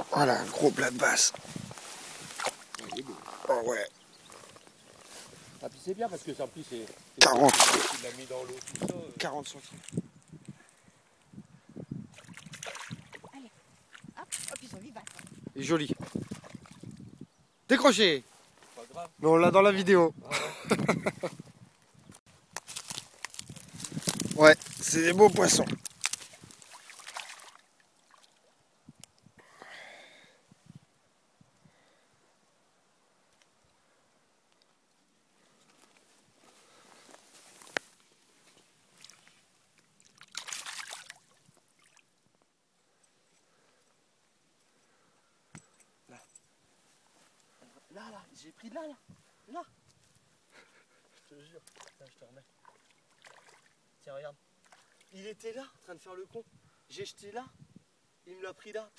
Voilà, un gros plat de basse. Oh ouais. Ah puis c'est bien parce que en plus c'est 40. Tu l'as mis dans l'eau tout ça. 40 centimes. Allez, hop, hop, ils sont vivaces. Il est joli. Décroché. Pas grave. Mais on l'a dans la vidéo. Ouais, c'est des beaux poissons. Là, j'ai pris de là. Je te jure. Tiens, je te remets. Tiens, regarde. Il était là, en train de faire le con. J'ai jeté là. Il me l'a pris là.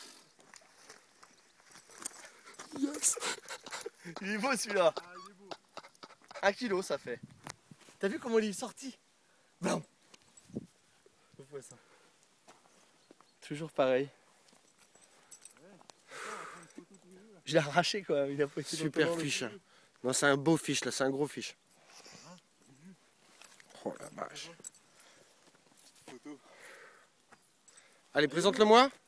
Yes. Il est beau celui-là. Ah, il est beau. 1 kilo ça fait. T'as vu comment il est sorti? Bam. Le poisson. Toujours pareil. Je l'ai arraché quoi. Il a pas été Super longtemps dans le fiche. jus. Non, c'est un beau fiche là, c'est un gros fiche. Oh la vache. Photo. Allez, présente-le-moi.